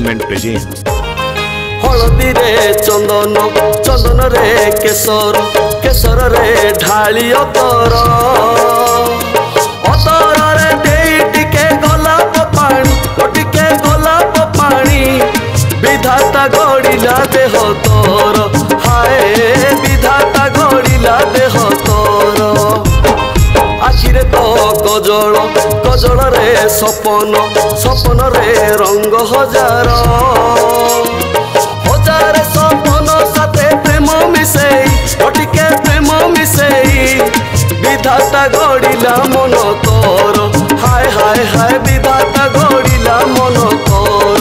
Entertainment presents. हलदी रे चंदन, चंदन रे केसर, केसर रे ढाली अतर, अतर रे देई टिके गोलाप पानी, टिके गोलाप पानी, विधाता गड़िला देह तोर, हाय विधाता गड़िला देह तोर। आखिरे तो गजल, गजल रे सपन, सपन रे रंग हजार, हजार सपन साथे प्रेम मिसेई, टिके प्रेम मिसेई, विधाता गड़िला मन तोर, हाय हाय हाय विधाता गड़िला मन तोर।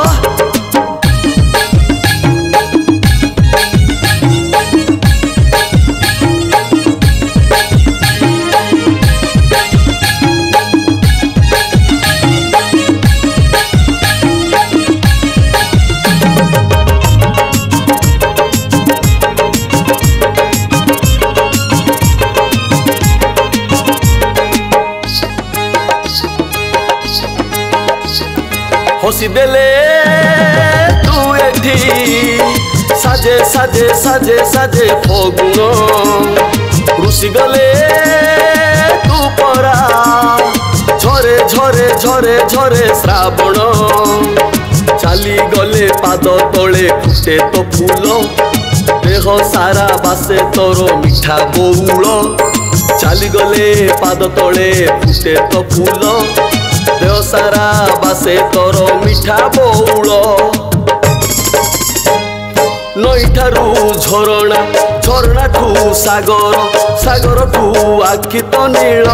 हसी देले तू एठी साजे साजे साजे साजे फगुण, रुषि गले तू परा झरे झरे झरे झरे श्रावण, चाली गले पाद तले फुटे तो फूल, देह सारा बासे तोर मिठा बउल, चाली गले पाद तले फुटे तो फूल, देह सारा बासे तोर मिठा बउल। नई ठारू झरणा, झरणा ठू सागर, सागर ठू आखि तो नील,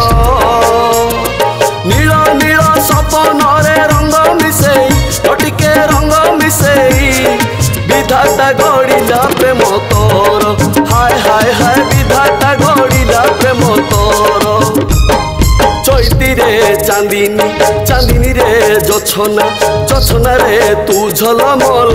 नील नील सपन रे रंग मिसेई, टिके रंग मिसेई, विधाता गड़िला प्रेम तोर, हाय हाय हाय विधाता गड़िला प्रेम तोर। चैती रे चांदिनी, चांदिनी रे जोछना, जोछना रे तू झलमल,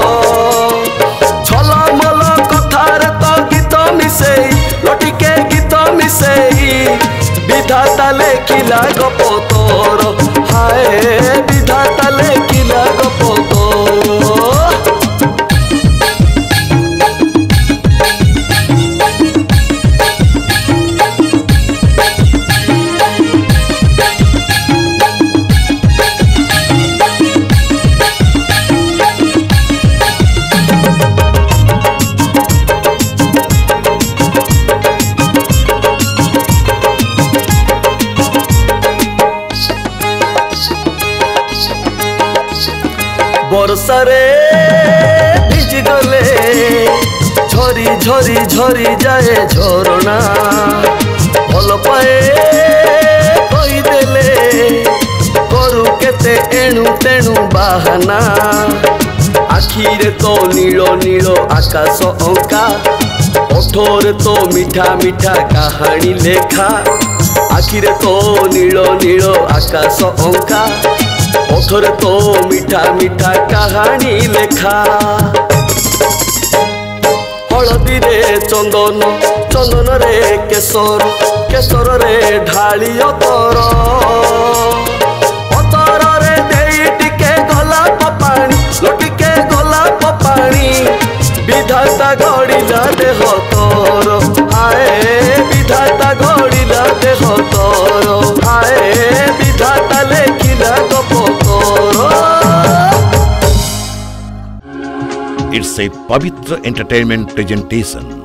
झलमल कथार तो गीत मिसेई, लटिके गीत मिसेई, विधाता लेखिला गप तोर, हाय विधाता लेखिला गप तोर। बरसा रे भिज गले झरी झरी झरी जाए झरणा, भल पाए कहीदेले करू केते एणु तेणु बाहाना, आखिरे तो नील नील आकाश अंका, ओठरे तो मिठा मिठा कहानी लेखा, आखिरे तो नील नील आकाश अंका, ओठरे तो मिठा मिठा कहानी लेखा। हलदी रे चंदन, चंदन रे केसर, केसर रे ढाली अतर, अतर रे देई टिके गोलाप पानी, लटिके गोलाप पानी, विधाता गड़िला देह तोर, हाय विधाता गड़िला देह तोर, हाय विधाता लेखिला गप तोर। इट्स ए पवित्र एंटरटेनमेंट प्रेजेंटेशन।